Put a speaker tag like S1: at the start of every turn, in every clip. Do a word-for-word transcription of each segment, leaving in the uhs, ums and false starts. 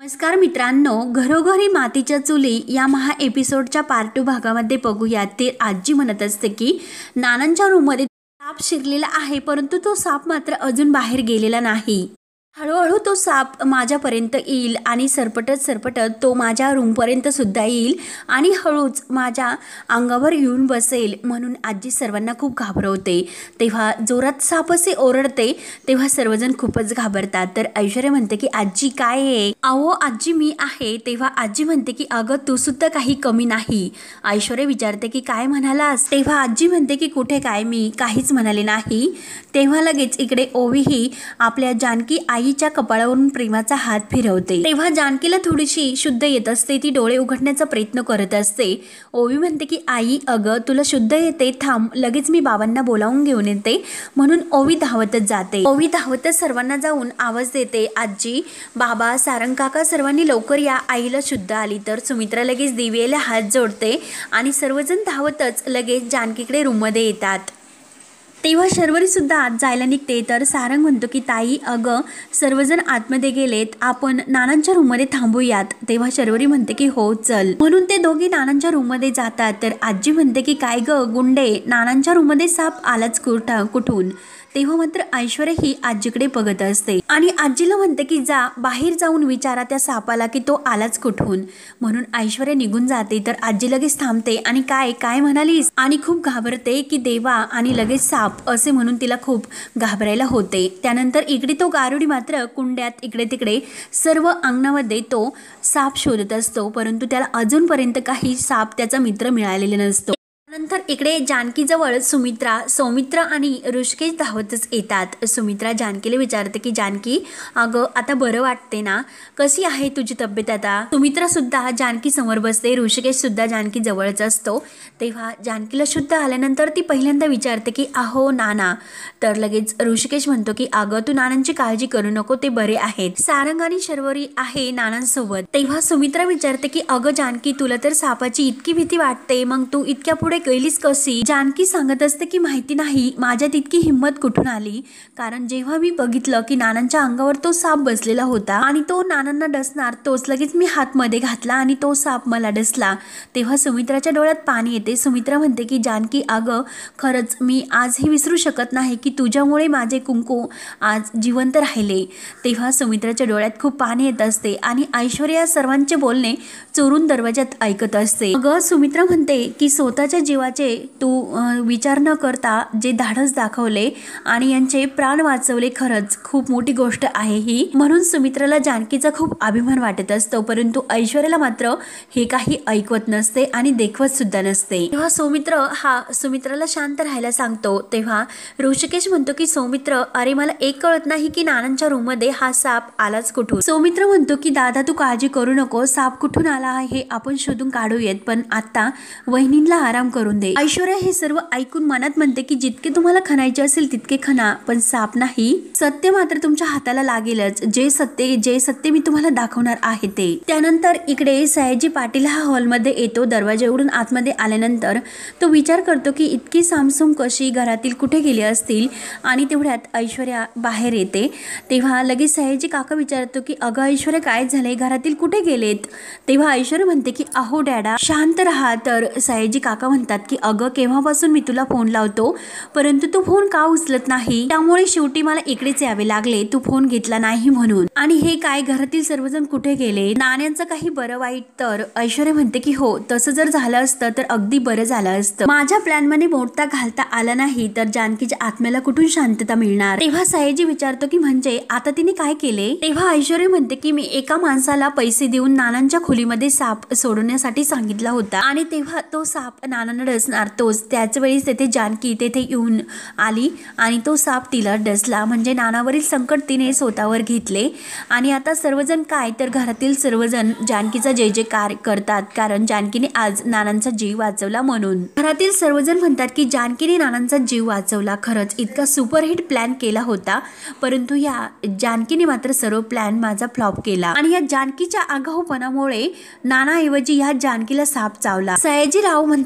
S1: नमस्कार मित्रांनो, घरोघरी मातीच्या चुली या महा एपिसोडच्या पार्ट टू भागामध्ये बघूया। ते आजी म्हणत असते की नानांच्या रूममध्ये साप शिरलेला आहे, परंतु तो साप मात्र अजून बाहेर गेलेला नाही। हळूहळू तो साप माझ्यापर्यंत येईल आणि सरपटत सरपटत तो माझ्या रूमपर्यंत सुद्धा येईल आणि हळूच माझ्या अंगावर येऊन बसेल, म्हणून आजी सर्वांना खूप घाबरवते। तेव्हा जोरात साप असे ओरडते तेव्हा सर्वजण खूपच घाबरतात। तर ऐश्वर्या म्हणते की आजी काय आहे? अहो आजी मी आहे। तेव्हा आजी म्हणते की अगं तू सुद्धा काही कमी नाही। ऐश्वर्या विचारते की काय म्हणालास? तेव्हा आजी म्हणते की कुठे काय, मी काहीच म्हणाले नाही। तेव्हा लगेच इकडे ओवीही आपल्या जानकी आईच्या कपाळावरून प्रेमाचा हात फिरवते। तेव्हा जानकीला थोडीशी शुद्ध येत असते, ती डोळे उघडण्याचा प्रयत्न करत असते। ओवी म्हणते की आई अगं तुला शुद्ध येते, थांब लगेच मी बाबांना बोलावून घेऊन येते। म्हणून ओवी धावतच जाते। ओवी धावतच सर्वांना जाऊन आवाज देते, आजी बाबा सारंग काका सर्वांनी लवकर या, आईला शुद्ध आली। तर सुमित्रा लगेच दिव्याला हात जोडते आणि सर्वजण धावतच लगेच जानकीकडे रूममध्ये येतात। तेव्हा शर्वरी सुद्धा आत जायला निघते। तर सारंग म्हणतो की ताई अगं सर्वजण आतमध्ये गेलेत, आपण नानांच्या रूममध्ये थांबूयात। तेव्हा शर्वरी म्हणते की हो चल, म्हणून ते दोघे नानांच्या रूममध्ये जातात। तर आजी म्हणते की काय ग गुंडे, नानांच्या रूममध्ये साप आलाच कुठं कुठून? तेव्हा मात्र ऐश्वर्या ही आजीकडे बघत असते आणि आजीला म्हणते की जा बाहेर जाऊन विचारा त्या सापाला की तो आलाच कुठून। म्हणून ऐश्वर्या निघून जाते। तर आजी लगेच थांबते आणि काय काय म्हणालीस, आणि खूप घाबरते की देवा आणि लगेच साप असे म्हणून तिला खूप घाबरायला होते। त्यानंतर इकडे तो गारुडी मात्र कुंड्यात इकडे तिकडे सर्व अंगणामध्ये तो साप शोधत असतो, परंतु त्याला अजूनपर्यंत काही साप त्याचा मित्र मिळालेला नसतो। नंतर इकडे जानकीजवळ सुमित्रा सौमित्र आणि ऋषिकेश धावतच येतात। सुमित्रा जानकीला विचारते की जानकी अगं आता बरं वाटते ना, कशी आहे तुझी तब्येत आता? सुमित्रा सुद्धा जानकी समोर बसते, ऋषिकेश सुद्धा जानकी जवळच असतो। तेव्हा जानकीला शुद्ध आल्यानंतर ती पहिल्यांदा विचारते की अहो नाना। तर लगेच ऋषिकेश म्हणतो की अगं तू नानांची काळजी करू नको, ते बरे आहेत, सारंग आणि शर्वरी आहे नानांसोबत। तेव्हा सुमित्रा विचारते की अगं जानकी तुला तर सापाची इतकी भीती वाटते, मग तू इतक्या पुढे गेलीस कशी? जानकी सांगत असते की माहिती नाही माझ्यात इतकी हिंमत कुठून आली, कारण जेव्हा मी बघितलं की नानांच्या अंगावर तो साप बसलेला होता आणि तो नानांना डसणार, तोच लगेच मी हात मध्ये घातला आणि तो साप मला डसला। तेव्हा सुमित्राच्या डोळ्यात पाणी येते। सुमित्रा म्हणते की जानकी अगं खरंच मी आजही विसरू शकत नाही की तुझ्यामुळे माझे कुंकू आज जिवंत राहिले। तेव्हा सुमित्राच्या डोळ्यात खूप पाणी येत असते आणि ऐश्वर्या सर्वांचे बोलणे चोरून दरवाजात ऐकत असते। अगं सुमित्रा म्हणते की स्वतःच्या जीवाचे तू विचार न करता जे धाडस दाखवले आणि यांचे प्राण वाचवले, खरंच खूप मोठी गोष्ट आहे ही। म्हणून सुमित्राला जानकीचा खूप अभिमान वाटत असतो, परंतु ऐश्वर्याला मात्र हे काही ऐकवत नसते आणि देखवत सुद्धा नसते। तेव्हा सौमित्र हा सुमित्राला शांत राहायला सांगतो। तेव्हा ऋषिकेश म्हणतो की सौमित्र अरे मला एक कळत नाही की नानांच्या रूम मध्ये हा साप आलाच कुठून? सौमित्र म्हणतो की दादा तू काळजी करू नको, साप कुठून आला हे आपण शोधून काढूयात, पण आता वहिनींना आराम करून दे। ऐश्वर्या हे सर्व ऐकून मनात म्हणते की जितके तुम्हाला खणायचे असेल तितके खणा, पण साप नाही, सत्य मात्र तुमच्या हाताला लागेलच, जे सत्य जे सत्य मी तुम्हाला दाखवणार आहे ते। त्यानंतर इकडे सयाजी पाटील हा हॉलमध्ये येतो। दरवाजा उघडून आतमध्ये आल्यानंतर तो विचार करतो की इतकी सामसूम कशी, घरातील कुठे गेले असतील, आणि तेवढ्यात ऐश्वर्या बाहेर येते। तेव्हा लगेच सयाजी काका विचारतो की अगं ऐश्वर्या काय झाले, घरातील कुठे गेलेत? तेव्हा ऐश्वर्या म्हणते की अहो डॅडा शांत राहा। तर सयाजी काका म्हणतात की अगं केव्हापासून मी तुला फोन लावतो, परंतु तू फोन का उचलत नाही, त्यामुळे शेवटी मला इकडेच यावे लागले, तू फोन घेतला नाही म्हणून। आणि हे काय घरातील सर्वजण कुठे गेले, नाण्यांचं काही बरं वाईट? तर ऐश्वर्या म्हणते की हो तसं जर झालं असतं तर अगदी बरं झालं असतं, माझ्या प्लॅन मध्ये मोडता घालता आला नाही तर जानकीच्या आत्म्याला कुठून शांतता मिळणार? तेव्हा सयाजी विचारतो की म्हणजे आता तिने काय केले? तेव्हा ऐश्वर्या म्हणते की मी एका माणसाला पैसे देऊन नानांच्या खोलीमध्ये साप सोडवण्यासाठी सांगितला होता आणि तेव्हा तो साप नानांना डसणार, तोच त्याच वेळेस तेथे जानकी तेथे येऊन आली आणि तो साप तिला डसला, म्हणजे नानावरील संकट तिने स्वतःवर घेतले। आणि आता सर्वजण काय तर घरातील सर्वजण जानकीचा जय जयकार करतात, कारण जानकीने आज नानांचा जीव वाचवला म्हणून। घरातील सर्वजण म्हणतात की जानकीने नानांचा जीव वाचवला, खरंच इतका सुपरहिट प्लॅन केला होता, परंतु या जानकीने मात्र सर्व प्लॅन माझा फ्लॉप केला आणि या जानकीच्या आगाऊपणामुळे नानाऐवजी या जानकीला साप चावला। सयाजी राव म्हणतात की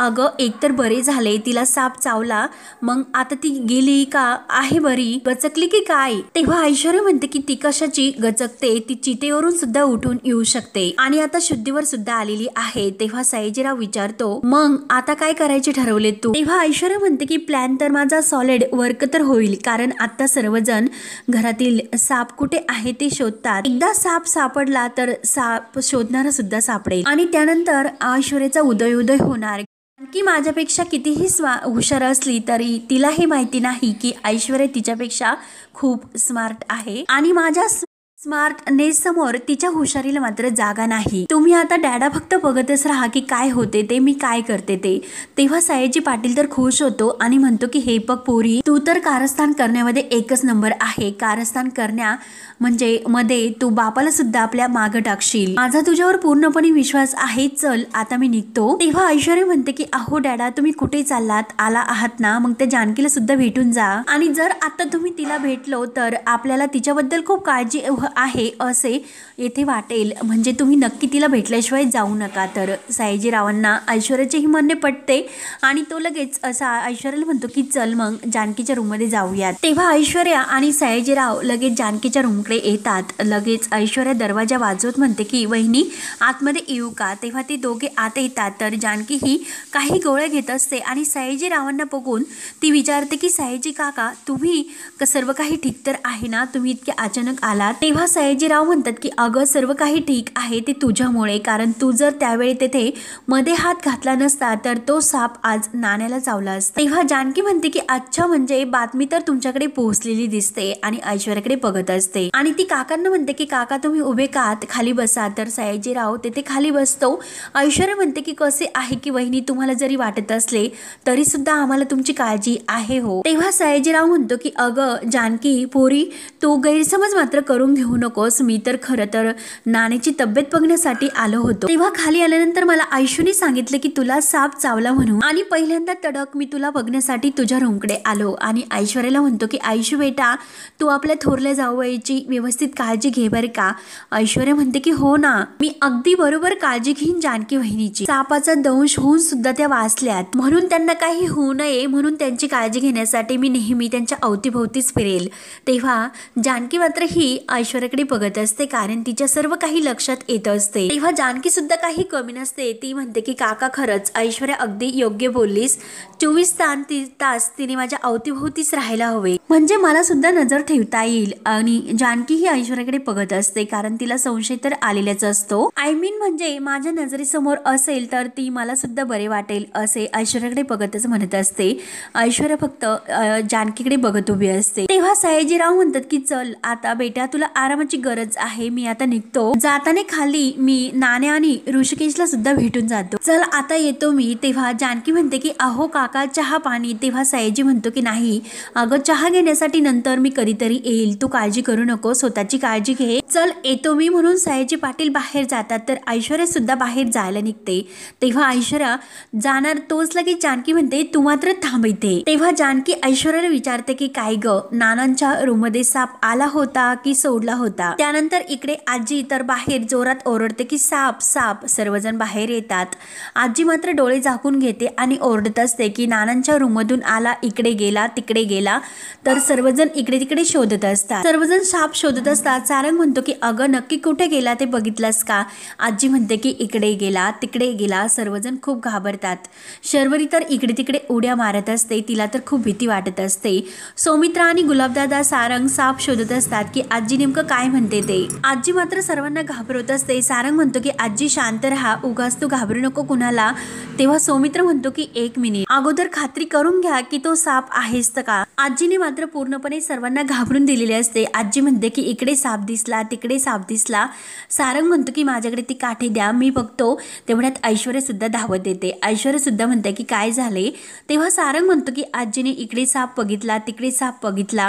S1: अगं एकतर बरे झाले, तिला साप चावला, मग आता ती गेली का आहे बरी, गचकली की काय? तेव्हा ऐश्वर्या म्हणते की ती कशाची गचकते, ती चितेवरून सुद्धा उठून येऊ शकते आणि आता शुद्धीवर सुद्धा आलेली आहे. तेव्हा सयाजीराव विचारतो मग आता काय करायचे ठरवले तू? तेव्हा ऐश्वर्या म्हणते की प्लॅन तर माझा सॉलिड वर्क तर होईल, कारण आता सर्वजण घरातील साप कुठे आहे ते शोधतात. एकदा साप सापडला तर साप शोधणारा सुद्धा सापडेल आणि त्यानंतर ऐश्वर्याचा उदय उदय होणार. की माझ्यापेक्षा कितीही स्वा हुशार असली तरी तिला हे माहिती नाही की ऐश्वर्या तिच्यापेक्षा खूप स्मार्ट आहे आणि माझ्या स्मार्टनेस समोर तिच्या हुशारीला मात्र जागा नाही. तुम्ही आता डॅडा फक्त बघतच राहा की काय होते ते, मी काय करते ते. तेव्हा सयाजी पाटील तर खुश होतो आणि म्हणतो की हे बघ पोरी, तू तर कारस्थान करण्यामध्ये एकच नंबर आहे. कारस्थान करण्या म्हणजे मध्ये तू बापाला सुद्धा आपल्या मागं टाकशील. माझा तुझ्यावर पूर्णपणे विश्वास आहे. चल आता मी निघतो. तेव्हा ऐश्वर्या म्हणते की अहो डॅडा तुम्ही कुठे चाललात, आला आहात ना, मग त्या जानकीला सुद्धा भेटून जा आणि जर आता तुम्ही तिला भेटलो तर आपल्याला तिच्याबद्दल खूप काळजी आहे असे येथे वाटेल, म्हणजे तुम्ही नक्की तिला भेटल्याशिवाय जाऊ नका. तर सयाजीरावांना ऐश्वर्याचेही म्हणणे पटते आणि तो लगेच असा ऐश्वर्याला म्हणतो की चल मग जानकीच्या रूम मध्ये जाऊयात. तेव्हा ऐश्वर्या आणि सयाजीराव लगेच जानकीच्या रूमकडे येतात. लगेच ऐश्वर्या दरवाजा वाजवत म्हणते की वहिनी आतमध्ये येऊ का? तेव्हा ते दोघे आत येतात. तर जानकी ही काही गोळ्या घेत असते आणि सयाजीरावांना बघून ती विचारते की सयाजी काका तुम्ही सर्व काही ठीक तर आहे ना, तुम्ही इतके अचानक आलात? तेव्हा सयाजीराव म्हणतात की अगं सर्व काही ठीक आहे ते तुझ्यामुळे, कारण तू जर त्यावेळी तेथे मध्ये हात घातला नसता तर तो साप आज नाण्याला चावला असता. तेव्हा जानकी म्हणते की अच्छा, म्हणजे बातमी तर तुमच्याकडे पोहोचलेली दिसते आणि ऐश्वर्याकडे बघत असते आणि ती काकांना म्हणते की काका तुम्ही उभे का, खाली बसा. तर सयाजीराव तेथे खाली बसतो. ऐश्वर्या म्हणते की कसे आहे की वहिनी, तुम्हाला जरी वाटत असले तरी सुद्धा आम्हाला तुमची काळजी आहे हो. तेव्हा सयाजीराव म्हणतो की अगं जानकी पोरी, तू गैरसमज मात्र करून घेऊ नकोस, मी तर खरं तर नाण्याची तब्येत बघण्यासाठी आलो होतो. तेव्हा खाली आल्यानंतर मला आयशूने सांगितलं की तुला साप चावला म्हणून आणि पहिल्यांदा तडक मी तुला बघण्यासाठी तुझ्या रूमकडे आलो. आणि ऐश्वर्याला म्हणतो की आयशू बेटा तू आपल्या थोरल्या जावयाची व्यवस्थित काळजी घे बरे का? ऐश्वर्या म्हणते की हो ना, मी अगदी बरोबर काळजी घेईन जानकी वहिनीची. सापाचा दंश होऊन सुद्धा त्या वाचल्यात, म्हणून त्यांना काही होऊ नये म्हणून त्यांची काळजी घेण्यासाठी मी नेहमी त्यांच्या अवतीभोवतीच फिरेल. तेव्हा जानकी मात्र ही ऐश्वर्याकडे बघत असते, कारण तिच्या सर्व काही लक्षात येत असते. तेव्हा जानकी सुद्धा काही कमी नसते. ती म्हणते की काका खरंच ऐश्वर्या अगदी योग्य बोललीस, चोवीस तास तिने माझ्या अवतीभोवतीच राहायला हवे, म्हणजे मला सुद्धा नजर ठेवता येईल. आणि जानकी ही ऐश्वर्याकडे बघत असते, कारण तिला संशय तर आलेलाच असतो. आय मीन म्हणजे माझ्या नजरेसमोर असेल तर ती मला सुद्धा बरे वाटेल असे ऐश्वर्याकडे बघतच म्हणत असते. ऐश्वर्या फक्त जानकीकडे बघत उभी असते. तेव्हा सयाजीराव म्हणतात की चल आता बेटा तुला आरामाची गरज आहे, मी आता निघतो. जाताना खाली मी नाण्या आणि ऋषिकेशला सुद्धा भेटून जातो. चल आता येतो मी. तेव्हा जानकी म्हणते की अहो काका चहा पाणी. तेव्हा सयाजी म्हणतो की नाही अगं चहा घेण्यासाठी नंतर मी कधीतरी येईल, तू काळजी करू नको, स्वतःची काळजी घे, चल येतो मी. म्हणून सयाजी पाटील बाहेर जातात. तर ऐश्वर्या सुद्धा बाहेर जायला निघते. तेव्हा ऐश्वर्या जाणार तोच लगेच जानकी म्हणते तू मात्र थांब इथे. तेव्हा जानकी ऐश्वर्याला विचारते की काय ग, नानांच्या रूम मध्ये साप आला होता की सोडला होता? त्यानंतर इकडे आजी तर बाहेर जोरात ओरडते की साप साप. सर्वजण बाहेर येतात. आजी मात्र डोळे झाकून घेते आणि ओरडत असते की नानांच्या रूम मधून आला, इकडे गेला तिकडे गेला. तर सर्वजण इकडे तिकडे शोधत असतात. सर्वजण साप शोधत असतात. सारंग म्हणतो की अगं नक्की कुठे गेला ते बघितलंस का? आजी म्हणते की इकडे गेला तिकडे गेला. सर्वजण खूप घाबरतात. शर्वरी तर इकडे तिकडे उड्या मारत असते, तिला तर खूप भीती वाटत असते. सौमित्रा आणि गुलाबदादा सारंग साप शोधत असतात की आजी नेमकं काय म्हणते ते. आजी मात्र सर्वांना घाबरवत असते. सारंग म्हणतो की आजी शांत राहा, उगाच तू घाबरू नको कुणाला. तेव्हा सौमित्र म्हणतो की एक मिनिट, अगोदर खात्री करून घ्या की तो साप आहेच का? आजीने मात्र पूर्णपणे सर्वांना घाबरून दिलेले असते. आजी म्हणते की इकडे साप दिसला तिकडे साप दिसला. सारंग म्हणतो की माझ्याकडे ती काठी द्या, मी बघतो. तेवढ्यात ऐश्वर्या सुद्धा धावत येते. ऐश्वर्या सुद्धा म्हणते की काय झाले? तेव्हा सारंग म्हणतो की आजीने इकडे साप बघितला तिकडे साप बघितला.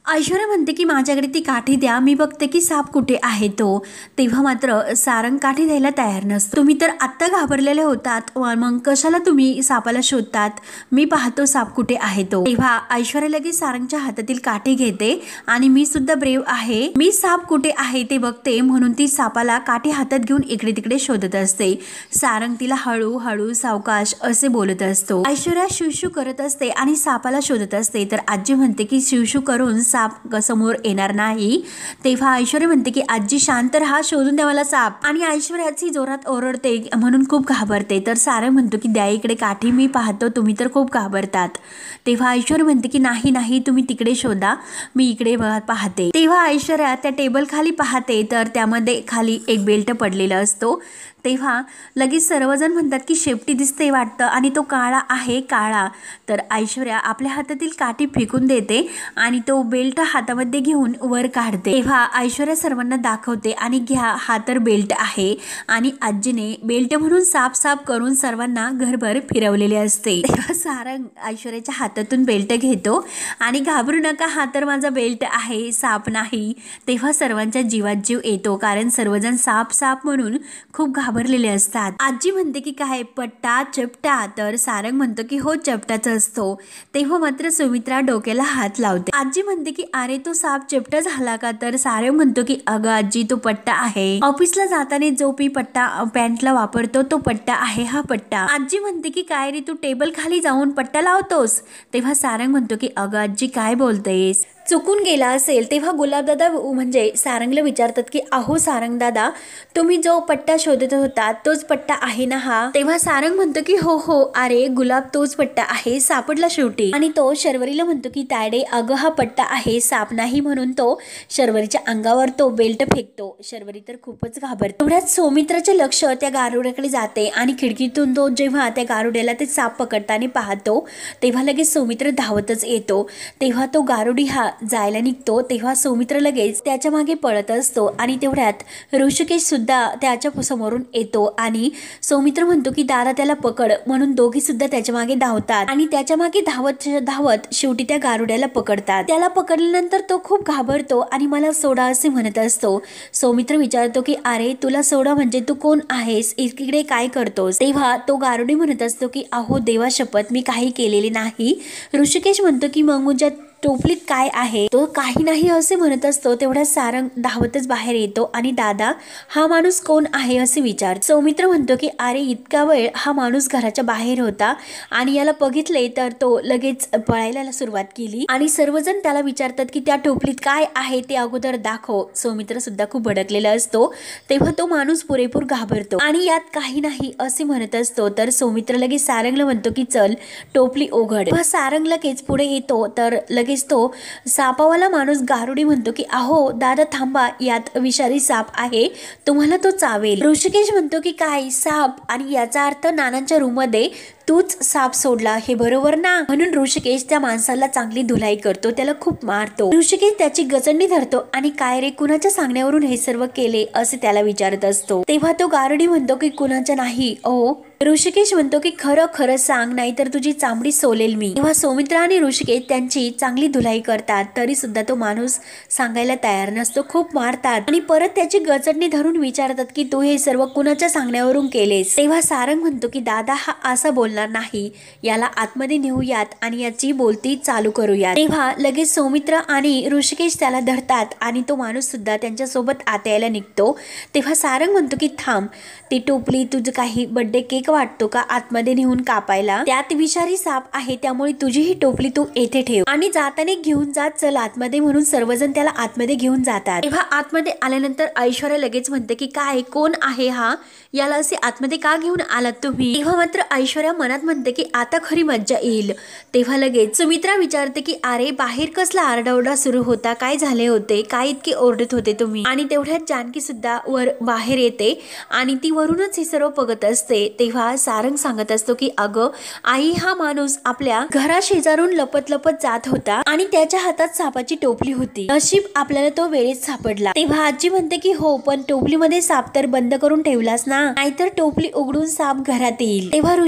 S1: ऐश्वर्या म्हणते की माझ्याकडे ती काठी द्या, मी बघते की साप कुठे आहे तो. तेव्हा मात्र सारंग काठी द्यायला तयार नसतो. तुम्ही तर आत्ता घाबरलेले होतात, मग कशाला तुम्ही सापाला शोधतात, मी पाहतो साप कुठे आहे तो. तेव्हा ऐश्वर्या लगेच सारंगच्या हातातील काठी घेते आणि मी सुद्धा ब्रेव आहे, मी साप कुठे आहे ते बघते, म्हणून ती सापाला काठी हातात घेऊन इकडे तिकडे शोधत असते. सारंग तिला हळू हळू सावकाश असे बोलत असतो. ऐश्वर्या शिवशू करत असते आणि सापाला शोधत असते. तर आजी म्हणते की शिवशू करून साप समोर येणार नाही. तेव्हा ऐश्वर्या म्हणते की आजी शांत राहा, शोधून द्या मला साप. आणि ऐश्वर्याची जोरात ओरडते म्हणून खूप घाबरते. तर सारंग म्हणतो की द्या इकडे काठी, मी पाहतो तुम्ही तर खूप घाबरतात. तेव्हा ऐश्वर्या म्हणते की नाही नाही तुम्ही तिकडे शोधा, मी इकडे पाहते. तेव्हा ऐश्वर्या त्या टेबल खाली पाहते तर त्यामध्ये खाली एक बेल्ट पडलेला असतो. तेव्हा लगेच सर्वजण म्हणतात की शेपटी दिसते वाटतं आणि तो काळा आहे काळा. तर ऐश्वर्या आपल्या हातातील काठी फेकून देते आणि तो बेल्ट हातामध्ये घेऊन वर काढते. तेव्हा ऐश्वर्या सर्वांना दाखवते आणि घ्या हा तर बेल्ट आहे. आणि आजीने बेल्ट म्हणून साफ साफ करून सर्वांना घरभर फिरवलेले असते. तेव्हा सारंग ऐश्वर्याच्या हातातून बेल्ट घेतो आणि घाबरू नका, हा तर माझा बेल्ट आहे, साप नाही. तेव्हा सर्वांच्या जीवात जीव येतो, कारण सर्वजण साप साप म्हणून खूप घाबरलेले असतात. आजी म्हणते की काय पट्टा चपटा, तर सारंग म्हणतो की हो चपटाच असतो. तेव्हा मात्र सुमित्रा डोक्याला हात लावते. आजी म्हणते की अरे तो साप चपटा झाला का, तर सारंग म्हणतो की अगं आजी तो पट्टा आहे, ऑफिसला जाताना जो पी पट्टा पॅन्टला वापरतो तो पट्टा आहे हा पट्टा. आजी म्हणते की काय रे तू टेबल खाली जाऊन पट्टा लावतोस. तेव्हा सारंग म्हणतो की अगं आजी काय बोलतेस, चुकून गेला असेल. तेव्हा गुलाबदादा म्हणजे सारंगला विचारतात की अहो सारंग दादा, तुम्ही जो पट्टा शोधत होता तोच पट्टा आहे ना हा. तेव्हा सारंग म्हणतो की हो हो अरे गुलाब तोच पट्टा आहे, सापडला शेवटी. आणि तो शर्वरीला म्हणतो की तायडे अगं हा पट्टा आहे साप नाही, म्हणून तो शर्वरीच्या अंगावर तो बेल्ट फेकतो. शर्वरी तर खूपच घाबरते. तेवढ्यात सौमित्राचे लक्ष त्या गारुड्याकडे जाते आणि खिडकीतून तो जेव्हा त्या गारुड्याला ते साप पकडताना पाहतो तेव्हा लगेच सौमित्र धावतच येतो. तेव्हा तो गारुडी हा जायला निघतो. तेव्हा सौमित्र लगेच त्याच्या मागे पळत असतो आणि तेवढ्यात ऋषिकेश सुद्धा त्याच्या समोरून येतो आणि सौमित्र म्हणतो की दादा त्याला पकड, म्हणून दोघी सुद्धा त्याच्या मागे धावतात आणि त्याच्या मागे धावत धावत शेवटी त्या गारुड्याला पकडतात. त्याला पकडल्यानंतर तो खूप घाबरतो आणि मला सोडा असे म्हणत असतो. सौमित्र विचारतो की अरे तुला सोडा म्हणजे तू कोण आहेस, इकडे काय करतोस. तेव्हा तो गारुडी म्हणत असतो की अहो देवा शपथ मी काही केलेले नाही. ऋषिकेश म्हणतो की मग मुझ्या टोपलीत काय आहे, तो काही नाही असे म्हणत असतो. तेवढ्या सारंग धावतच बाहेर येतो आणि दादा हा माणूस कोण आहे असे विचार. सौमित्र म्हणतो की अरे इतका वेळ हा माणूस घराच्या बाहेर होता आणि याला बघितले तर तो लगेच पळायला सुरुवात केली आणि सर्वजण त्याला विचारतात की त्या टोपलीत काय आहे ते अगोदर दाखव. सौमित्र सुद्धा खूप भडकलेला असतो. तेव्हा तो माणूस पुरेपूर घाबरतो आणि यात काही नाही असे म्हणत असतो. तर सौमित्र लगेच सारंगला म्हणतो की चल टोपली उघड. सारंग लगेच पुढे येतो तर लगेच तो सापावाला माणूस गारुडी म्हणतो की अहो दादा थांबा, यात विषारी साप आहे, तुम्हाला तो चावेल. ऋषिकेश म्हणतो की काय साप, आणि याचा अर्थ नानांच्या रूम मध्ये तूच साप सोडला हे बरोबर ना. म्हणून ऋषिकेश त्या माणसाला चांगली धुलाई करतो, त्याला खूप मारतो. ऋषिकेश त्याची गचंडी धरतो आणि काय रे कुणाच्या सांगण्यावरून हे सर्व केले असे त्याला विचारत असतो. तेव्हा तो गारुडी म्हणतो की कुणाच्या नाही ओ. ऋषिकेश म्हणतो की खरं खरं सांग, नाही तर तुझी चामडी सोलेल मी. तेव्हा सौमित्र आणि ऋषिकेश त्यांची चांगली धुलाई करतात, तरी सुद्धा तो माणूस सांगायला तयार नसतो. खूप मारतात आणि परत त्याची गचंडी धरून विचारतात की तू हे सर्व कुणाच्या सांगण्यावरून केलेस. तेव्हा सारंग म्हणतो की दादा हा असा बोलणार नाही, याला आतमध्ये नेऊयात आणि याची बोलती चालू करूयात. तेव्हा लगेच सौमित्र आणि ऋषिकेश त्याला धरतात आणि तो माणूस सुद्धा त्यांच्या सोबत आत यायला निघतो. तेव्हा सारंग म्हणतो की थांब, ती टोपली तुझं काही बर्थडे केक वाटतो का आतमध्ये नेऊन कापायला, त्यात विषारी साप आहे, त्यामुळे तुझी ही टोपली तू येथे ठेव आणि जाताना घेऊन जा, चल आतमध्ये. म्हणून सर्वजण त्याला आतमध्ये घेऊन जातात. तेव्हा आतमध्ये आल्यानंतर ऐश्वर्या लगेच म्हणते की काय कोण आहे हा, याला असे आतमध्ये का घेऊन आलात तुम्ही. तेव्हा मात्र ऐश्वर्या मनात म्हणते की आता खरी मज्जा येईल. तेव्हा लगेच सुमित्रा विचारते की अरे बाहेर कसला आरडाओरडा सुरू होता, काय झाले होते, काय इतके ओरडत होते तुम्ही. आणि तेवढ्यात जानकी सुद्धा वर बाहेर येते आणि ती वरूनच हे सर्व बघत असते. तेव्हा सारंग सांगत असतो की अगं आई हा माणूस आपल्या घरा शेजारून लपत लपत जात होता आणि त्याच्या हातात सापाची टोपली होती, नशीब आपल्याला तो वेळेत सापडला. तेव्हा आजी म्हणते की हो पण टोपलीमध्ये साप तर बंद करून ठेवलास ना, नाहीतर टोपली उघडून साप घरात येईल. तेव्हा ऋषिकेश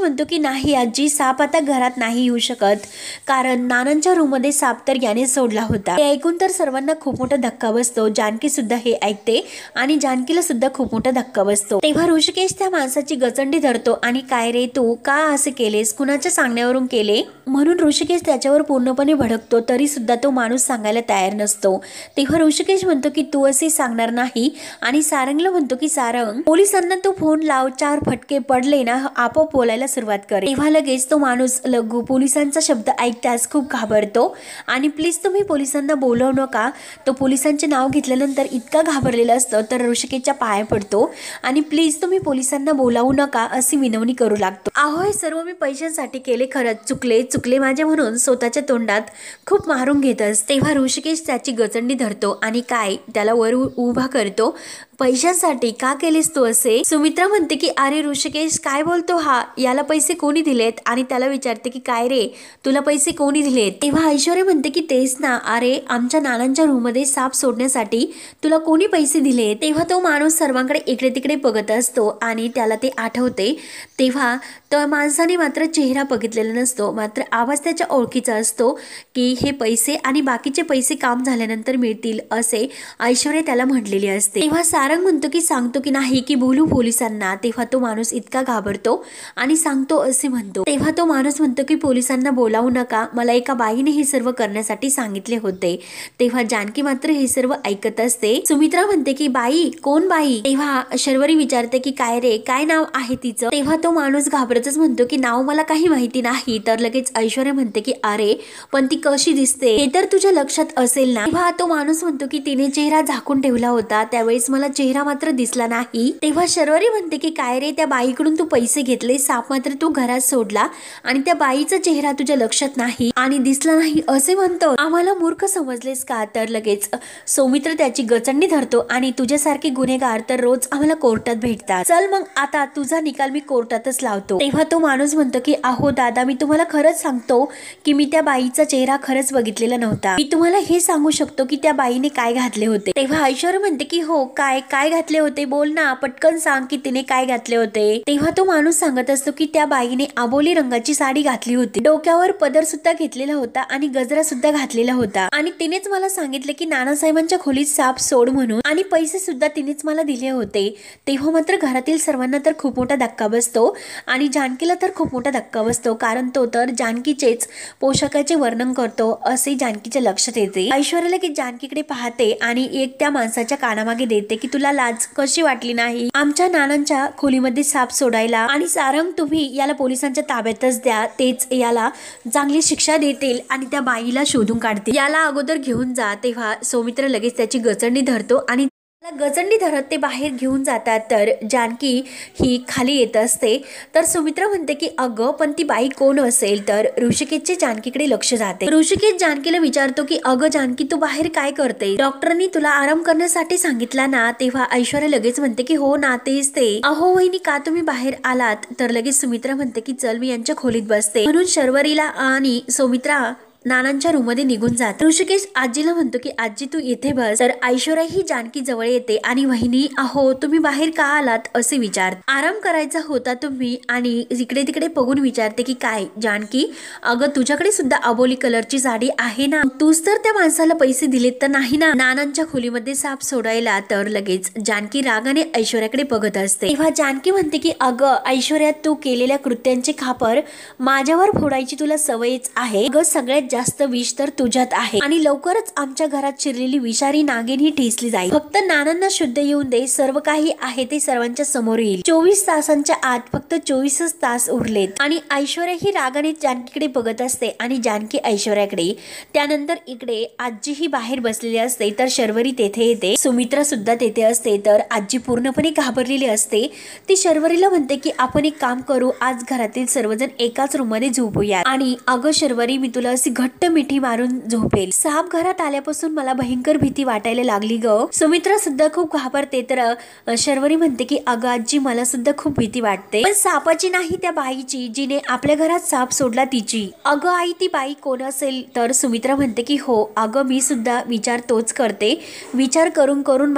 S1: म्हणतो की नाही आजी, साप आता घरात नाही येऊ शकत, कारण नानांच्या रूम मध्ये साप तर याने सोडला होता. हे ऐकून तर सर्वांना खूप मोठा धक्का बसतो. जानकी सुद्धा हे ऐकते आणि जानकीला सुद्धा खूप मोठा धक्का बसतो. तेव्हा ऋषिकेश त्या माणसाची गचंडी धरतो आणि काय रे तू का असे केलेस, कुणाच्या सांगण्यावरून केले, म्हणून ऋषिकेश त्याच्यावर पूर्णपणे भडकतो. तरी सुद्धा तो माणूस सांगायला तयार नसतो. तेव्हा ऋषिकेश म्हणतो की तू असे सांगणार नाही आणि सारंगला म्हणतो की सारंग, पोलिसांना तू फोन लाव, चार फटके पडले ना आपोआप बोलायला सुरुवात कर. तेव्हा लगेच तो माणूस लघु पोलिसांचा शब्द ऐकताच खूप घाबरतो आणि प्लीज तुम्ही पोलिसांना बोलवू नका. तो पोलिसांचे नाव घेतल्यानंतर इतका घाबरलेला असतो तर ऋषिकेशच्या पाया पडतो आणि प्लीज तुम्ही पोलिसांना बोलावू नका अशी विनवणी करू लागतो. अहो हे सर्व मी पैशांसाठी केले, खरंच चुकले चुकले माझे म्हणून स्वतःच्या तोंडात खूप मारून घेतस. तेव्हा ऋषिकेश त्याची गचंडी धरतो आणि काय त्याला वर उभा करतो. पैशांसाठी का केलेस तू असे? सुमित्रा म्हणते की अरे ऋषिकेश काय बोलतो हा, याला पैसे कोणी दिलेत, आणि त्याला विचारते की काय रे तुला पैसे कोणी दिलेत. तेव्हा ऐश्वर्या म्हणते की तेच ना, अरे आमच्या नानांच्या रूम मध्ये साप सोडण्यासाठी तुला कोणी पैसे दिले. तेव्हा तो माणूस सर्वांकडे इकडे तिकडे बघत असतो आणि त्याला ते आठवते. तेव्हा त्या माणसाने मात्र चेहरा बघितलेला नसतो, मात्र आवाज त्याच्या ओळखीचा असतो की हे पैसे आणि बाकीचे पैसे काम झाल्यानंतर मिळतील असे ऐश्वर्या त्याला म्हटलेली असते. तेव्हा सारंग म्हणतो की सांगतो की नाही की बोलू पोलिसांना. तेव्हा तो माणूस इतका घाबरतो आणि सांगतो असे म्हणतो. तेव्हा तो माणूस म्हणतो की पोलिसांना बोलावू नका, मला एका बाईने हे सर्व करण्यासाठी सांगितले होते. तेव्हा जानकी मात्र हे सर्व ऐकत असते. सुमित्रा म्हणते की बाई कोण बाई? तेव्हा शर्वरी विचारते की काय रे काय नाव आहे तिचं. तेव्हा तो माणूस घाबरतच म्हणतो की नाव मला काही माहिती नाही. तर लगेच ऐश्वर्या म्हणते की अरे पण ती कशी दिसते हे तर तुझ्या लक्षात असेल ना. तेव्हा तो माणूस म्हणतो की तिने चेहरा झाकून ठेवला होता, त्यावेळेस मला चेहरा मात्र दिसला नाही. तेव्हा शर्वरी म्हणते की काय रे त्या बाईकडून तू पैसे घेतले, साप मात्र तू घरात सोडला आणि त्या बाईचा चेहरा तुझ्या लक्षात नाही आणि दिसला नाही असे म्हणतो, आम्हाला मूर्ख समजलेस का. तर लगेच सौमित्र त्याची गचंडी धरतो आणि तुझ्यासारखे गुन्हेगार तर रोज आम्हाला कोर्टात भेटतात, चल मग आता तुझा निकाल मी कोर्टातच लावतो. तेव्हा तो माणूस म्हणतो की अहो दादा मी तुम्हाला खरंच सांगतो की मी त्या बाईचा चेहरा खरंच बघितलेला नव्हता. मी तुम्हाला हे सांगू शकतो की त्या बाईने काय घातले होते. तेव्हा ऐश्वर्या म्हणते की हो काय काय घातले होते, बोल ना पटकन सांग की तिने काय घातले होते. तेव्हा तो माणूस सांगत असतो की त्या बाईने आबोली रंगाची साडी घातली होती, डोक्यावर पदर सुद्धा घेतलेला होता आणि गजरा सुद्धा घातलेला होता आणि तिनेच मला सांगितले की नानासाहेबांच्या खोलीत साप सोड म्हणून आणि पैसे सुद्धा तिनेच मला दिले होते. तेव्हा मात्र घरातील सर्वांना तर खूप मोठा धक्का बसतो आणि जानकीला तर खूप मोठा धक्का बसतो, कारण तो तर जानकीचेच पोशाखाचे वर्णन करतो असे जानकीच्या लक्षात येते. ऐश्वर्याला की जानकीकडे पाहते आणि एक त्या माणसाच्या कानामागे देते की तुला लाज कशी वाटली नाही आमच्या नानांच्या खोलीमध्ये साप सोडायला, आणि सारंग तुम्ही याला पोलिसांच्या ताब्यातच द्या, तेच याला चांगली शिक्षा देतील आणि त्या बाईला शोधून काढतील, याला अगोदर घेऊन जा. तेव्हा सौमित्र लगेच त्याची गचंडी धरतो आणि गचंडी धरत ते बाहेर घेऊन जातात. तर जानकी ही खाली येत असते. तर सुमित्रा म्हणते की अगं पण ती बाई कोण असेल. तर ऋषिकेशचे जानकीकडे लक्ष जाते. ऋषिकेश जानकीला विचारतो की अगं जानकी तू बाहेर काय करते, डॉक्टरांनी तुला आराम करण्यासाठी सांगितला ना. तेव्हा ऐश्वर्या लगेच म्हणते की हो ना तेच ते. अहो वहिनी का तुम्ही बाहेर आलात. तर लगेच सुमित्रा म्हणते की चल मी यांच्या खोलीत बसते, म्हणून शर्वरीला आणि सुमित्रा नानांच्या रूम मध्ये निघून जात. ऋषिकेश आजीला म्हणतो की आजी तू इथे बस. तर ऐश्वर्या ही जानकी जवळ येते आणि वहिनी अहो तुम्ही बाहेर का आलात असे विचार, आराम करायचा होता तुम्ही, आणि इकडे तिकडे बघून विचारते की काय जानकी अगं तुझ्याकडे सुद्धा अबोली कलरची साडी आहे ना, तूच तर त्या माणसाला पैसे दिलेत तर नाही ना नानांच्या खोलीमध्ये साप सोडायला. तर लगेच जानकी रागाने ऐश्वर्याकडे बघत असते. तेव्हा जानकी म्हणते की अगं ऐश्वर्या तू केलेल्या कृत्यांचे खापर माझ्यावर फोडायची तुला सवयच आहे. अगं सगळ्यात जास्त विष तर तुझ्यात आहे आणि लवकरच आमच्या घरात शिरलेली विषारी नागिन ही ठेचली जाईल. फक्त नानांना शुद्ध येऊन दे, सर्व काही आहे ते सर्वांच्या समोर येईल. चोवीस तासांच्या आत फक्त चोवीसच तास उरलेत. आणि ऐश्वर्या ही रागाने जानकीकडे बघत असते आणि जानकी ऐश्वर्याकडे. त्यानंतर इकडे आजी ही बाहेर बसलेली असते. तर शर्वरी तेथे येते, सुमित्रा सुद्धा तेथे असते. तर आजी पूर्णपणे घाबरलेली असते. ती शर्वरीला म्हणते की आपण एक काम करू, आज घरातील सर्वजण एकाच रूम मध्ये झोपूया. आणि अगं शर्वरी मी तुला अशी घट्ट मिठी मारून झोपेल. साप घरात आल्यापासून मला भयंकर भीती वाटायला लागली ग. सुमित्रा सुद्धा खूप घाबरते. तर शर्वरी म्हणते की अगं आजी मला सुद्धा खूप भीती वाटते, पण सापाची नाही त्या बाईची जिने आपल्या घरात साप सोडला तिची. अगं आई ती बाई कोण असेल. तर सुमित्रा म्हणते की हो अगं मी सुद्धा विचार तोच करते, विचार करून करून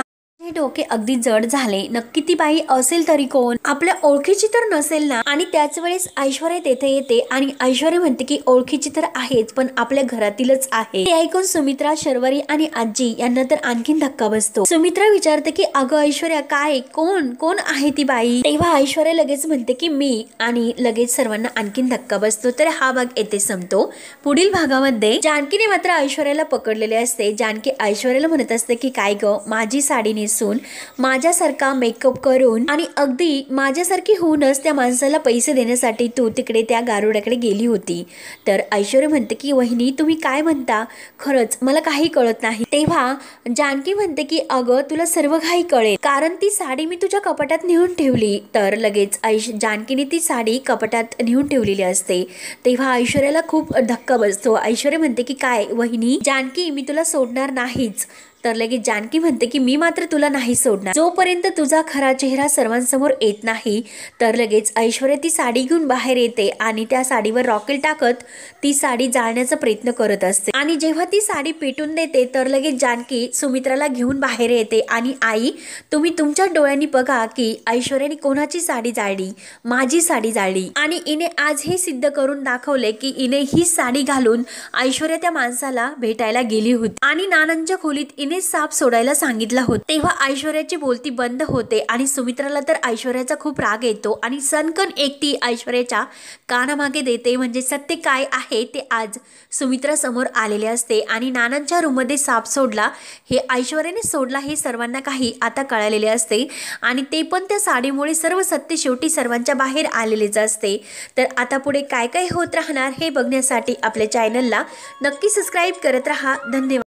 S1: हे डोके अगदी जड झाले. नक्की ती बाई असेल तरी कोण? आपल्या ओळखीची तर नसेल ना? आणि त्याच वेळेस ऐश्वर्या तेथे येते आणि ऐश्वर्या म्हणते की ओळखीची तर आहेच, पण आपल्या घरातीलच आहे. ते ऐकून सुमित्रा, शर्वरी आणि आजी यांना तर आणखीन धक्का बसतो. सुमित्रा विचारते की अगं ऐश्वर्या, काय, कोण कोण आहे ती बाई? तेव्हा ऐश्वर्या लगेच म्हणते की मी, आणि लगेच सर्वांना आणखीन धक्का बसतो. तर हा भाग येथे संपतो. पुढील भागामध्ये जानकीने मात्र ऐश्वर्याला पकडलेले असते. जानकी ऐश्वर्याला म्हणत असते की काय ग, माझी साडी नेसून माझ्यासारखा मेकअप करून आणि अगदी माझ्यासारखी होऊनच त्या माणसाला पैसे देण्यासाठी तू तिकडे त्या गारुड्याकडे गेली होती. तर ऐश्वर्या म्हणते की वहिनी, तुम्ही काय म्हणता? खरंच मला काही कळत नाही. तेव्हा जानकी म्हणते की अगं तुला सर्व काही कळेल, कारण ती साडी मी तुझ्या कपाटात नेऊन ठेवली. तर लगेच ऐश जानकीने ती साडी कपाटात नेऊन ठेवलेली असते. तेव्हा ऐश्वर्याला खूप धक्का बसतो. ऐश्वर्या म्हणते की काय वहिनी, जानकी मी तुला सोडणार नाहीच. तर लगेच जानकी म्हणते की मी मात्र तुला नाही सोडणार जोपर्यंत तुझा खरा चेहरा सर्वांसमोर येत नाही. तर लगेच ऐश्वर्या ती साडी घेऊन बाहेर येते आणि त्या साडीवर रॉकेल टाकत ती साडी जाळण्याचा प्रयत्न करत असते. आणि जेव्हा ती साडी पेटून देते तर लगेच जानकी सुमित्राला घेऊन बाहेर येते आणि आई, तुम्ही तुमच्या डोळ्यांनी बघा की ऐश्वर्याने कोणाची साडी जाळली? माझी साडी जाळली. आणि इने आज हे सिद्ध करून दाखवले की इने ही साडी घालून ऐश्वर्या त्या माणसाला भेटायला गेली होती आणि नानांच्या खोलीत इने साप सोडायला सांगितला होता. तेव्हा ऐश्वर्याची बोलती बंद होते आणि सुमित्राला तर ऐश्वर्याचा खूप राग येतो आणि सनकन एकटी ऐश्वर्याच्या कानामागे देते. म्हणजे सत्य काय आहे ते आज सुमित्रा समोर आलेले असते. आणि नानांच्या रूम मध्ये साप सोडला हे ऐश्वर्याने सोडला हे सर्वांना काही आता कळालेले असते आणि ते पण त्या साडीमुळे सर्व सत्य शेवटी सर्वांच्या बाहेर आलेलेच असते. तर आता पुढे काय काय होत राहणार हे बघण्यासाठी आपल्या चॅनलला नक्की सबस्क्राईब करत राहा. धन्यवाद.